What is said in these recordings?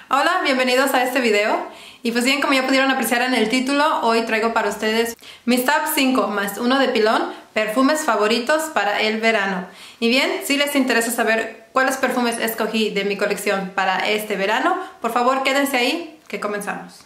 Hola, bienvenidos a este video. Y pues bien, como ya pudieron apreciar en el título, hoy traigo para ustedes mis top 5 más uno de pilón, perfumes favoritos para el verano. Y bien, si les interesa saber cuáles perfumes escogí de mi colección para este verano, por favor quédense ahí, que comenzamos.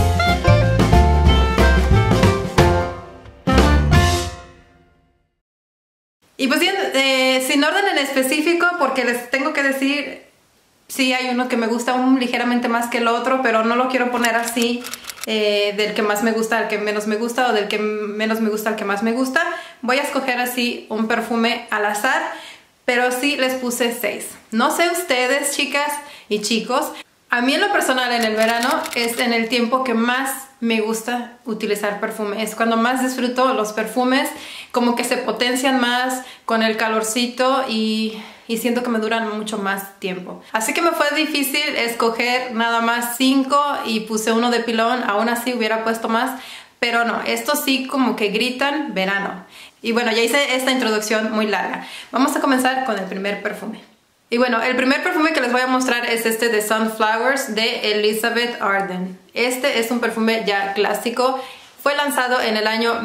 Y pues bien, sin orden en específico, porque les tengo que decir, sí hay uno que me gusta ligeramente más que el otro, pero no lo quiero poner así, del que más me gusta al que menos me gusta, o del que menos me gusta al que más me gusta. Voy a escoger así un perfume al azar, pero sí les puse 6. No sé ustedes, chicas y chicos, a mí en lo personal en el verano es en el tiempo que más me gusta utilizar perfume. Es cuando más disfruto los perfumes, como que se potencian más con el calorcito y siento que me duran mucho más tiempo. Así que me fue difícil escoger nada más 5 y puse uno de pilón. Aún así hubiera puesto más, pero no, estos sí como que gritan verano. Y bueno, ya hice esta introducción muy larga. Vamos a comenzar con el primer perfume. Y bueno, el primer perfume que les voy a mostrar es este de Sunflowers de Elizabeth Arden. Este es un perfume ya clásico. Fue lanzado en el año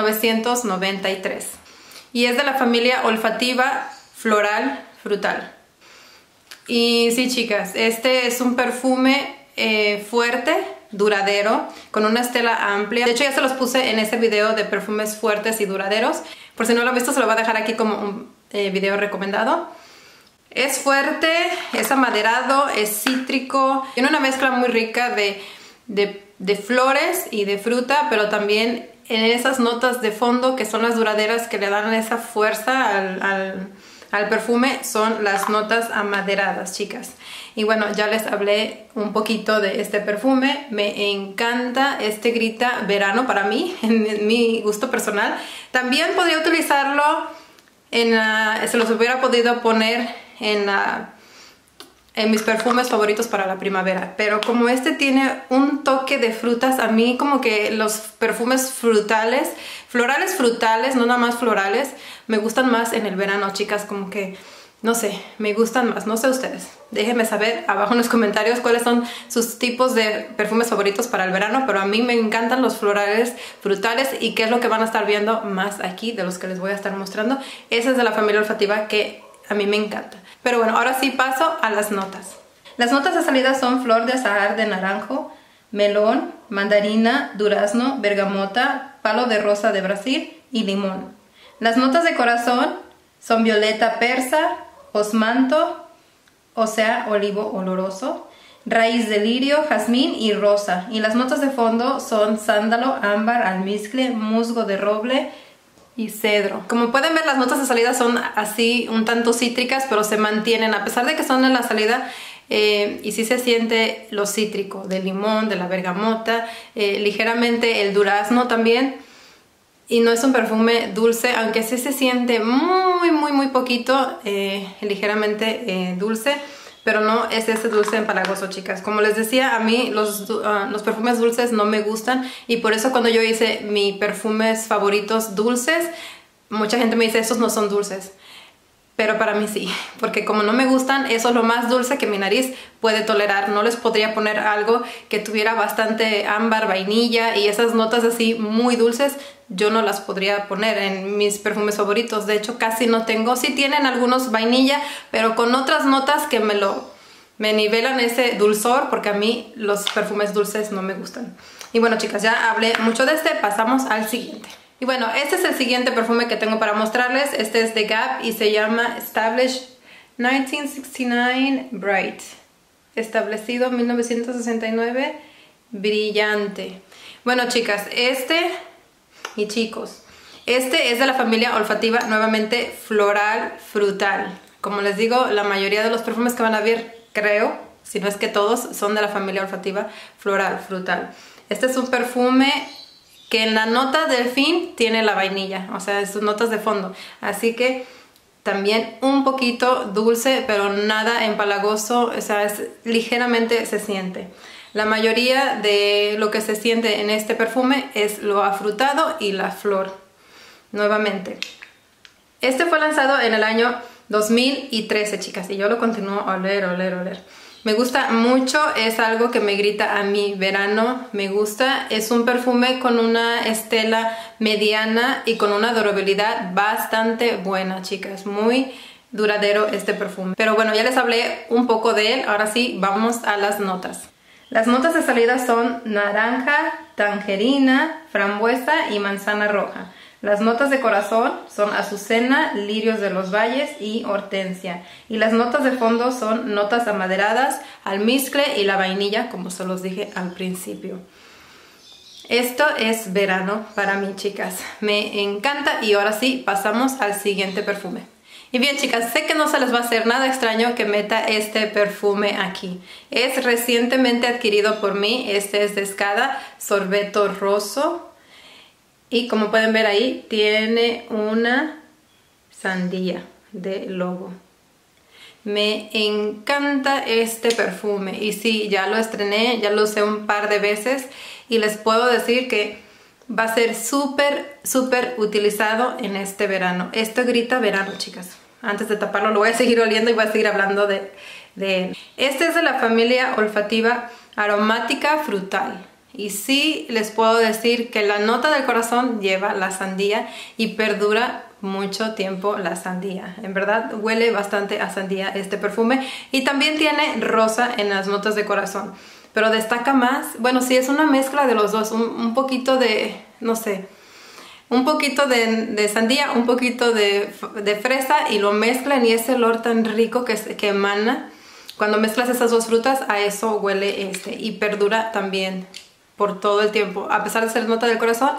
1993. Y es de la familia olfativa floral frutal. Y sí, chicas, este es un perfume fuerte, duradero, con una estela amplia. De hecho, ya se los puse en ese video de perfumes fuertes y duraderos. Por si no lo han visto, se lo voy a dejar aquí como un video recomendado. Es fuerte, es amaderado, es cítrico. Tiene una mezcla muy rica de flores y de fruta, pero también en esas notas de fondo que son las duraderas que le dan esa fuerza al perfume, son las notas amaderadas, chicas. Y bueno, ya les hablé un poquito de este perfume. Me encanta, este grita verano para mí, en mi gusto personal. También podría utilizarlo se los hubiera podido poner en mis perfumes favoritos para la primavera, pero como este tiene un toque de frutas, a mí como que los perfumes florales frutales, no nada más florales, me gustan más en el verano, chicas. Como que, no sé, me gustan más. No sé ustedes, déjenme saber abajo en los comentarios cuáles son sus tipos de perfumes favoritos para el verano, pero a mí me encantan los florales frutales, y qué es lo que van a estar viendo más aquí de los que les voy a estar mostrando. Ese es de la familia olfativa que a mí me encanta. Pero bueno, ahora sí paso a las notas. Las notas de salida son flor de azahar de naranjo, melón, mandarina, durazno, bergamota, palo de rosa de Brasil y limón. Las notas de corazón son violeta persa, osmanto, o sea, olivo oloroso, raíz de lirio, jazmín y rosa. Y las notas de fondo son sándalo, ámbar, almizcle, musgo de roble y cedro. Como pueden ver, las notas de salida son así un tanto cítricas, pero se mantienen a pesar de que son en la salida, y sí se siente lo cítrico del limón, de la bergamota, ligeramente el durazno también. Y no es un perfume dulce, aunque sí se siente muy poquito, ligeramente dulce, pero no es ese dulce empalagoso, chicas. Como les decía, a mí los perfumes dulces no me gustan, y por eso cuando yo hice mis perfumes favoritos dulces, mucha gente me dice, estos no son dulces. Pero para mí sí, porque como no me gustan, eso es lo más dulce que mi nariz puede tolerar. No les podría poner algo que tuviera bastante ámbar, vainilla y esas notas así muy dulces. Yo no las podría poner en mis perfumes favoritos. De hecho, casi no tengo. Sí tienen algunos vainilla, pero con otras notas que me nivelan ese dulzor, porque a mí los perfumes dulces no me gustan. Y bueno, chicas, ya hablé mucho de este, pasamos al siguiente. Y bueno, este es el siguiente perfume que tengo para mostrarles. Este es de Gap y se llama Established 1969 Bright. Establecido 1969 Brillante. Bueno, chicas, y chicos, este es de la familia olfativa, nuevamente floral frutal. Como les digo, la mayoría de los perfumes que van a ver, creo, si no es que todos, son de la familia olfativa floral frutal. Este es un perfume que en la nota del fin tiene la vainilla, o sea, sus notas de fondo. Así que también un poquito dulce, pero nada empalagoso, o sea, ligeramente se siente. La mayoría de lo que se siente en este perfume es lo afrutado y la flor. Nuevamente, este fue lanzado en el año 2013, chicas, y yo lo continúo a oler. Me gusta mucho, es algo que me grita a mi verano, me gusta. Es un perfume con una estela mediana y con una durabilidad bastante buena, chicas. Muy duradero este perfume. Pero bueno, ya les hablé un poco de él, ahora sí, vamos a las notas. Las notas de salida son naranja, tangerina, frambuesa y manzana roja. Las notas de corazón son azucena, lirios de los valles y hortensia. Y las notas de fondo son notas amaderadas, almizcle y la vainilla, como se los dije al principio. Esto es verano para mí, chicas. Me encanta y ahora sí, pasamos al siguiente perfume. Y bien, chicas, sé que no se les va a hacer nada extraño que meta este perfume aquí. Es recientemente adquirido por mí. Este es de Escada, Sorbeto Rosso. Y como pueden ver ahí, tiene una sandía de logo. Me encanta este perfume. Y sí, ya lo estrené, ya lo usé un par de veces. Y les puedo decir que va a ser súper utilizado en este verano. Esto grita verano, chicas. Antes de taparlo lo voy a seguir oliendo y voy a seguir hablando de él. Este es de la familia olfativa aromática frutal. Y sí les puedo decir que la nota del corazón lleva la sandía y perdura mucho tiempo la sandía. En verdad huele bastante a sandía este perfume. Y también tiene rosa en las notas de corazón. Pero destaca más, bueno, sí, es una mezcla de los dos. Un poquito de, no sé, un poquito de sandía, un poquito de fresa y lo mezclan y ese olor tan rico que emana. Cuando mezclas esas dos frutas, a eso huele este y perdura también por todo el tiempo. A pesar de ser nota del corazón,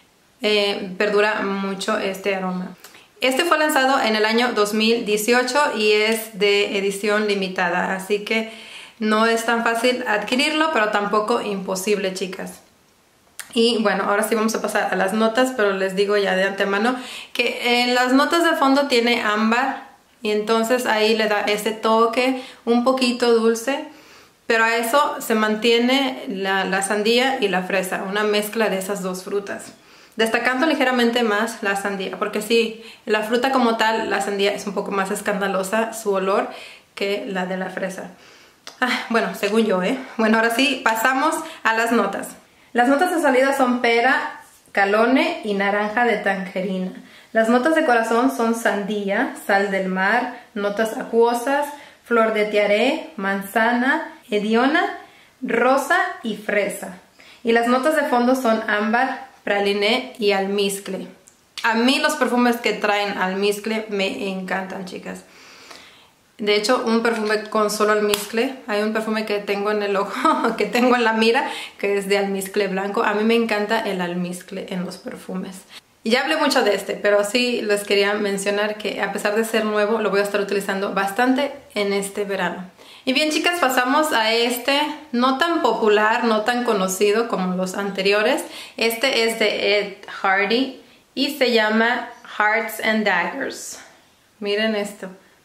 perdura mucho este aroma. Este fue lanzado en el año 2018 y es de edición limitada, así que no es tan fácil adquirirlo, pero tampoco imposible, chicas. Y bueno, ahora sí vamos a pasar a las notas, pero les digo ya de antemano que en las notas de fondo tiene ámbar y entonces ahí le da ese toque un poquito dulce. Pero a eso se mantiene la sandía y la fresa, una mezcla de esas dos frutas. Destacando ligeramente más la sandía, porque sí, la fruta como tal, la sandía es un poco más escandalosa su olor que la de la fresa. Bueno, según yo, Bueno, ahora sí, pasamos a las notas. Las notas de salida son pera, calone y naranja de tangerina. Las notas de corazón son sandía, sal del mar, notas acuosas, flor de tiaré, manzana, hediona, rosa y fresa. Y las notas de fondo son ámbar, praliné y almizcle. A mí los perfumes que traen almizcle me encantan, chicas. De hecho, un perfume con solo almizcle, hay un perfume que tengo en el ojo, que tengo en la mira, que es de almizcle blanco. A mí me encanta el almizcle en los perfumes. Y ya hablé mucho de este, pero sí les quería mencionar que a pesar de ser nuevo, lo voy a estar utilizando bastante en este verano. Y bien, chicas, pasamos a este no tan popular, no tan conocido como los anteriores. Este es de Ed Hardy y se llama Hearts and Daggers. Miren esto.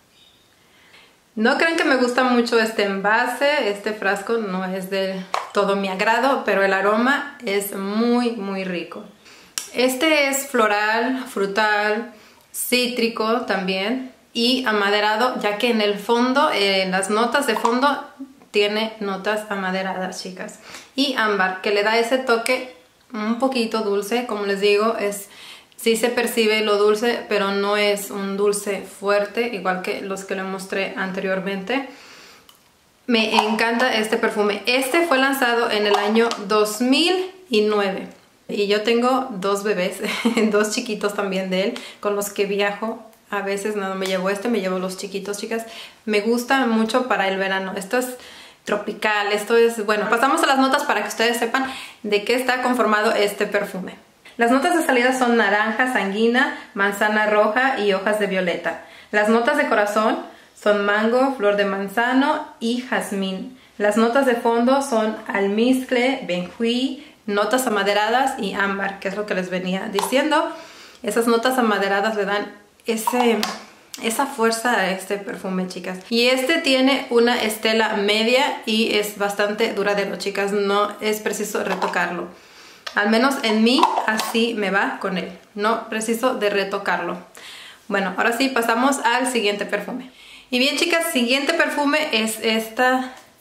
No crean que me gusta mucho este envase, este frasco no es de todo mi agrado, pero el aroma es muy rico. Este es floral, frutal, cítrico también y amaderado, ya que en el fondo, en las notas de fondo, tiene notas amaderadas, chicas. Y ámbar, que le da ese toque un poquito dulce, como les digo, sí se percibe lo dulce, pero no es un dulce fuerte, igual que los que les mostré anteriormente. Me encanta este perfume. Este fue lanzado en el año 2009. Y yo tengo dos bebés, dos chiquitos también de él, con los que viajo. A veces no me llevo me llevo los chiquitos, chicas. Me gusta mucho para el verano. Esto es tropical, esto es... Bueno, pasamos a las notas para que ustedes sepan de qué está conformado este perfume. Las notas de salida son naranja, sanguina, manzana roja y hojas de violeta. Las notas de corazón son mango, flor de manzano y jazmín. Las notas de fondo son almizcle, benjuí, notas amaderadas y ámbar, que es lo que les venía diciendo. Esas notas amaderadas le dan esa fuerza a este perfume, chicas. Y este tiene una estela media y es bastante duradero, chicas. No es preciso retocarlo. Al menos en mí así me va con él. No preciso de retocarlo. Bueno, ahora sí pasamos al siguiente perfume. Y bien, chicas, siguiente perfume es esta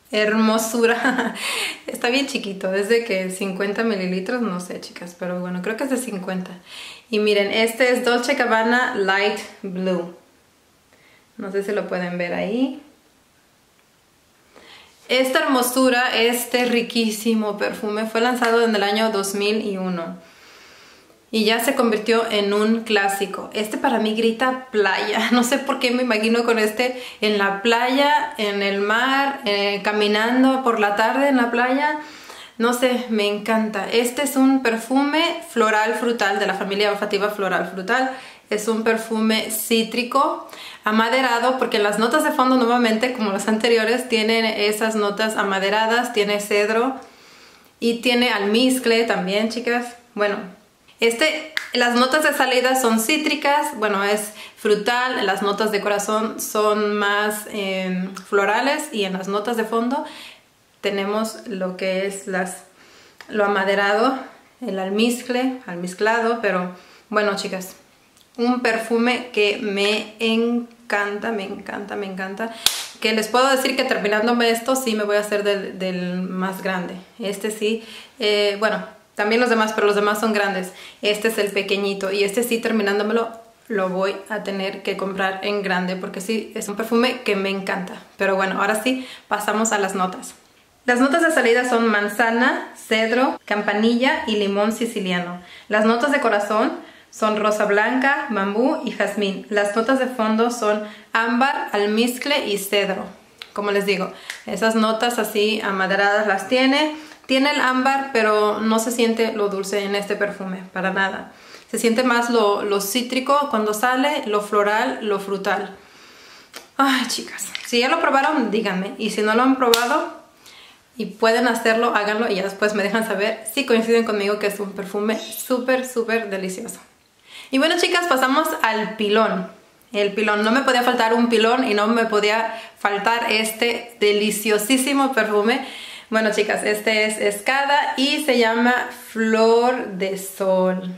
hermosura. Está bien chiquito, es de que 50 mililitros, no sé chicas, pero bueno, creo que es de 50. Y miren, este es Dolce & Gabbana Light Blue. No sé si lo pueden ver ahí. Esta hermosura, este riquísimo perfume fue lanzado en el año 2001 y ya se convirtió en un clásico. Este para mí grita playa, no sé por qué me imagino con este en la playa, en el mar, caminando por la tarde en la playa. No sé, me encanta. Este es un perfume floral frutal de la familia olfativa floral frutal. Es un perfume cítrico, amaderado, porque las notas de fondo nuevamente, como los anteriores, tienen esas notas amaderadas, tiene cedro y tiene almizcle también, chicas. Bueno, las notas de salida son cítricas, bueno, es frutal, las notas de corazón son más florales y en las notas de fondo tenemos lo que es lo amaderado, el almizclado, pero bueno, chicas. Un perfume que me encanta, me encanta, me encanta. Que les puedo decir que terminándome esto, sí me voy a hacer del más grande. Este sí, bueno, también los demás, pero los demás son grandes. Este es el pequeñito y este sí terminándomelo lo voy a tener que comprar en grande porque sí, es un perfume que me encanta. Pero bueno, ahora sí, pasamos a las notas. Las notas de salida son manzana, cedro, campanilla y limón siciliano. Las notas de corazón son rosa blanca, bambú y jazmín. Las notas de fondo son ámbar, almizcle y cedro. Como les digo, esas notas así amaderadas las tiene. Tiene el ámbar, pero no se siente lo dulce en este perfume, para nada. Se siente más lo cítrico cuando sale, lo floral, lo frutal. Ay, chicas, si ya lo probaron, díganme. Y si no lo han probado y pueden hacerlo, háganlo y ya después me dejan saber si coinciden conmigo que es un perfume súper, súper delicioso. Y bueno, chicas, pasamos al pilón. El pilón, no me podía faltar un pilón y no me podía faltar este deliciosísimo perfume. Bueno, chicas, este es Escada y se llama Flor de Sol.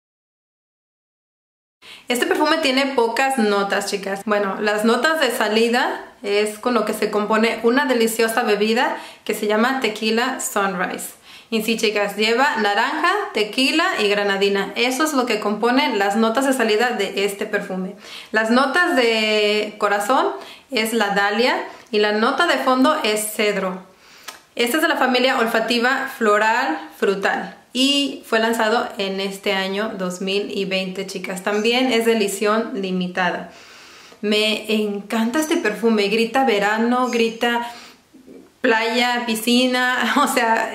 Este perfume tiene pocas notas, chicas. Bueno, las notas de salida es con lo que se compone una deliciosa bebida que se llama Tequila Sunrise. Y sí, chicas, lleva naranja, tequila y granadina. Eso es lo que componen las notas de salida de este perfume. Las notas de corazón es la dalia y la nota de fondo es cedro. Este es de la familia olfativa floral frutal y fue lanzado en este año 2020, chicas. También es de edición limitada. Me encanta este perfume. Grita verano, grita playa, piscina, o sea,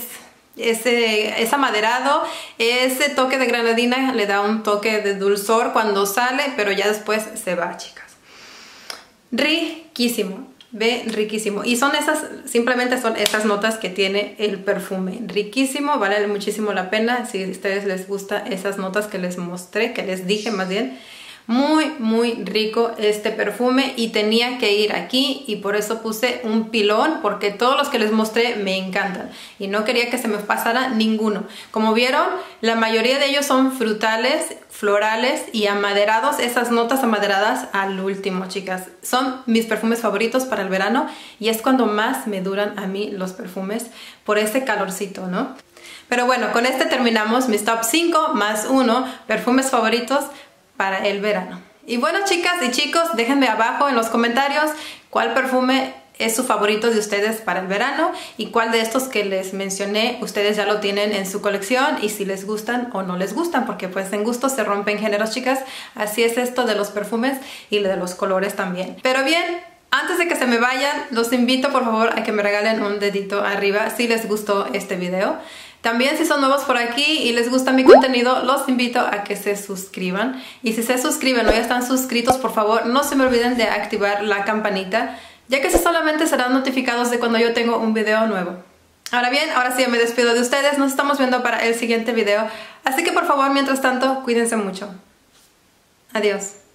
es amaderado. Ese toque de granadina le da un toque de dulzor cuando sale, pero ya después se va, chicas. Riquísimo, ve, riquísimo. Y son esas, simplemente son esas notas que tiene el perfume. Riquísimo, vale muchísimo la pena. Si a ustedes les gusta esas notas que les mostré, que les dije más bien. Muy, muy rico este perfume y tenía que ir aquí y por eso puse un pilón porque todos los que les mostré me encantan y no quería que se me pasara ninguno. Como vieron, la mayoría de ellos son frutales, florales y amaderados, esas notas amaderadas al último, chicas. Son mis perfumes favoritos para el verano y es cuando más me duran a mí los perfumes por ese calorcito, ¿no? Pero bueno, con este terminamos mis top 5 más 1 perfumes favoritos para el verano. Y bueno, chicas y chicos, déjenme abajo en los comentarios cuál perfume es su favorito de ustedes para el verano y cuál de estos que les mencioné ustedes ya lo tienen en su colección y si les gustan o no les gustan, porque pues en gustos se rompen géneros, chicas. Así es esto de los perfumes y de los colores también. Pero bien, antes de que se me vayan, los invito por favor a que me regalen un dedito arriba si les gustó este video. También si son nuevos por aquí y les gusta mi contenido, los invito a que se suscriban. Y si se suscriben o ya están suscritos, por favor, no se me olviden de activar la campanita, ya que solamente serán notificados de cuando yo tengo un video nuevo. Ahora bien, ahora sí ya me despido de ustedes. Nos estamos viendo para el siguiente video. Así que por favor, mientras tanto, cuídense mucho. Adiós.